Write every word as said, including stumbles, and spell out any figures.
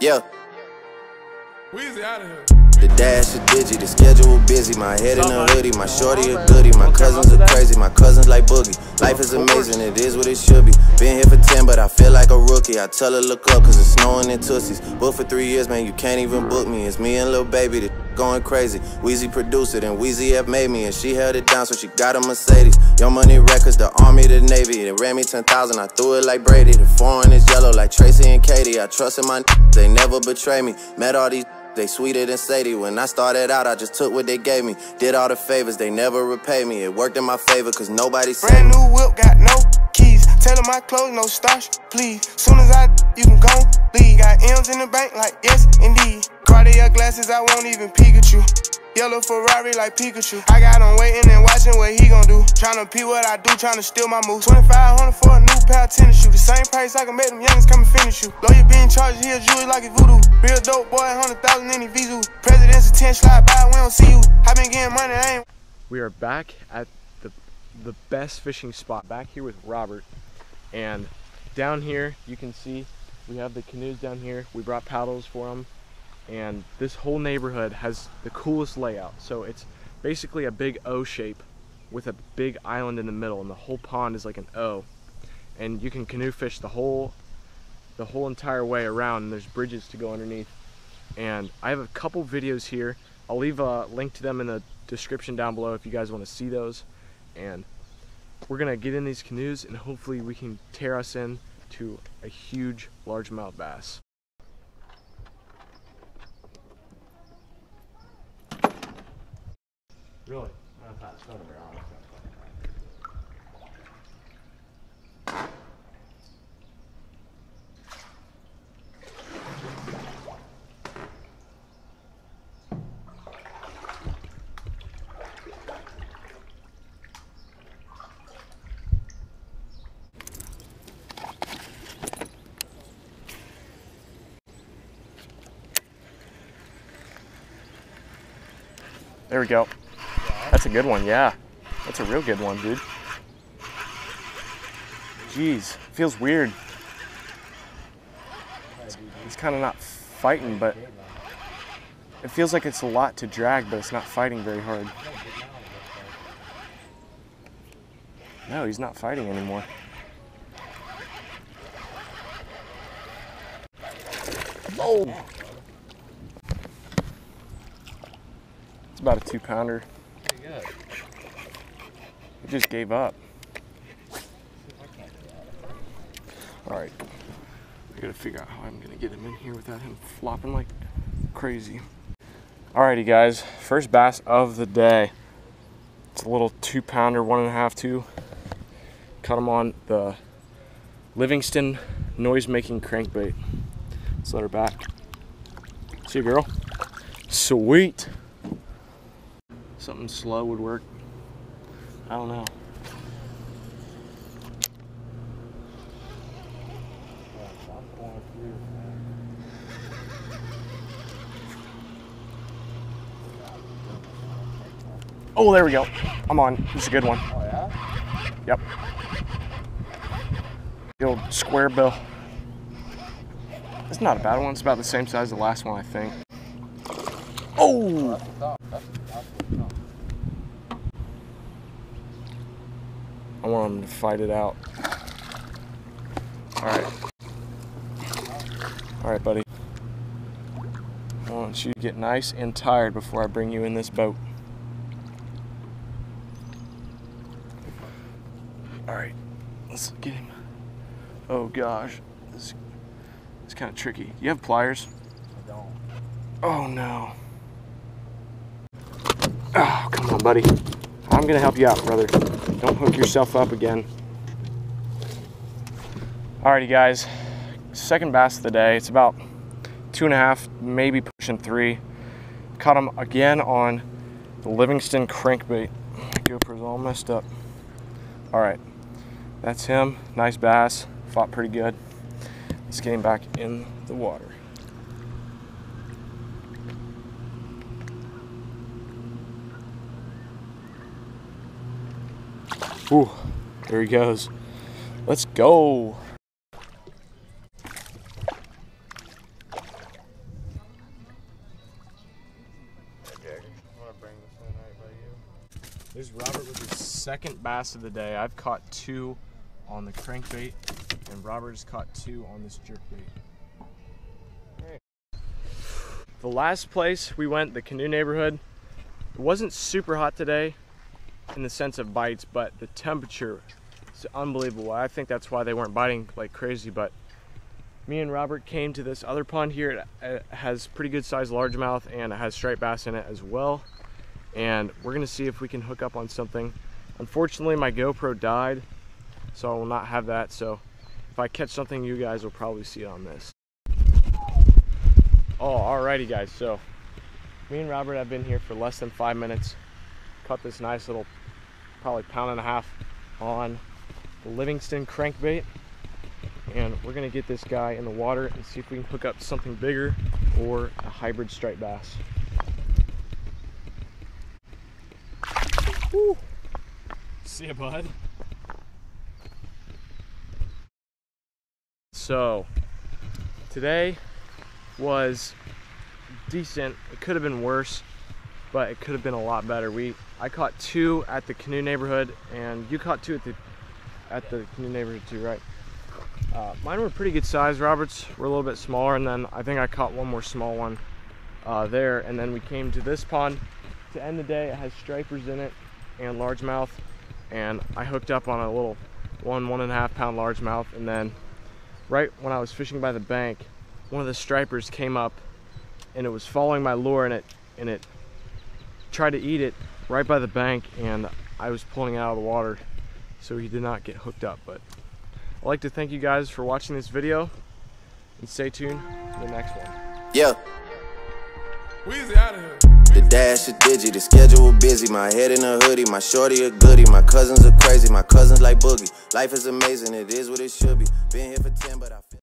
Yeah. Weezy out of here. The dash a digi, the schedule busy. My head in a hoodie, my shorty a goodie. My cousins are crazy, my cousins like Boogie. Life is amazing, it is what it should be. Been here for ten, but I feel like a rookie. I tell her look up, cause it's snowing in Tootsies. Booked for three years, man, you can't even book me. It's me and Lil Baby, the going crazy. Weezy produced it, and Weezy F made me. And she held it down, so she got a Mercedes. Young Money Records, the Army, the Navy. They ran me ten thousand, I threw it like Brady. The foreign is yellow like Tracy and Katie. I trusted my n***s, they never betray me. Met all these they sweeter than Sadie. When I started out, I just took what they gave me. Did all the favors, they never repay me. It worked in my favor, cause nobody said brand new whip, got no keys. Tell my clothes, no starch, please. Soon as I, you can go leave. Got M's in the bank, like yes, indeed. Cartier glasses, I won't even Pikachu. Yellow Ferrari like Pikachu. I got him waiting and watching what he gon' do. Tryna pee what I do, tryna steal my moves. twenty-five hundred for a new pair of tennis shoes. The same price I can make them youngins come and finish you. Lawyer being charged, he a jewelry like a voodoo. Real dope boy, hundred thousand in his Vizu. President's attention, slide by, we don't see you. I been getting money, I ain't. We are back at the the best fishing spot, back here with Robert. And down here, you can see we have the canoes down here. We brought paddles for them. And this whole neighborhood has the coolest layout. So it's basically a big O shape with a big island in the middle, and the whole pond is like an O. And you can canoe fish the whole the whole entire way around, and there's bridges to go underneath. And I have a couple videos here. I'll leave a link to them in the description down below if you guys want to see those. And we're gonna get in these canoes, and hopefully we can tear us in to a huge largemouth bass. Really? I thought it's going to be honest. There we go. That's a good one, yeah. That's a real good one, dude. Jeez, feels weird. It's, it's kind of not fighting, but it feels like it's a lot to drag, but it's not fighting very hard. No, he's not fighting anymore. Oh! It's about a two pounder. He just gave up. All right, I gotta figure out how I'm gonna get him in here without him flopping like crazy. Alrighty guys, first bass of the day. It's a little two pounder, one and a half, two. Caught him on the Livingston noise-making crankbait. Let's let her back. See you, girl. Sweet. Something slow would work. I don't know. Oh, there we go. I'm on. This is a good one. Oh, yeah? Yep. The old square bill. It's not a bad one. It's about the same size as the last one, I think. Oh! That's what's up. That's, that's what's up. I want him to fight it out. Alright. Alright, buddy. I want you to get nice and tired before I bring you in this boat. Alright, let's get him. Oh gosh, this is kind of tricky. You have pliers? I don't. Oh no. Oh, come on, buddy. I'm gonna help you out, brother. Don't hook yourself up again. Alrighty guys, second bass of the day. It's about two and a half, maybe pushing three. Caught him again on the Livingston crankbait. My GoPro's all messed up. Alright, that's him. Nice bass, fought pretty good. Let's get him back in the water. Ooh, there he goes. Let's go. There's Robert with his second bass of the day. I've caught two on the crankbait, and Robert has caught two on this jerkbait. The last place we went, the Canoe neighborhood, it wasn't super hot today in the sense of bites, but the temperature is unbelievable. I think that's why they weren't biting like crazy, but me and Robert came to this other pond here. It has pretty good sized largemouth and it has striped bass in it as well. And we're gonna see if we can hook up on something. Unfortunately, my GoPro died, so I will not have that. So if I catch something, you guys will probably see it on this. Oh, alrighty guys, so me and Robert have been here for less than five minutes. Caught this nice little, probably pound and a half on the Livingston crankbait. And we're gonna get this guy in the water and see if we can hook up something bigger or a hybrid striped bass. Woo. See ya, bud. So, today was decent. It could have been worse, but it could have been a lot better. We I caught two at the Canoe neighborhood, and you caught two at the at the Canoe neighborhood too, right? Uh, mine were pretty good size. Robert's were a little bit smaller, and then I think I caught one more small one uh, there. And then we came to this pond to end the day. It has stripers in it and largemouth, and I hooked up on a little one one and a half pound largemouth. And then right when I was fishing by the bank, one of the stripers came up, and it was following my lure, and it and it tried to eat it right by the bank, and I was pulling it out of the water, so he did not get hooked up. But I'd like to thank you guys for watching this video, and stay tuned for the next one. Yeah. Weezy out of here. The dash is digi, the schedule busy. My head in a hoodie, my shorty a goodie. My cousins are crazy, my cousins like Boogie. Life is amazing, it is what it should be. Been here for ten, but I feel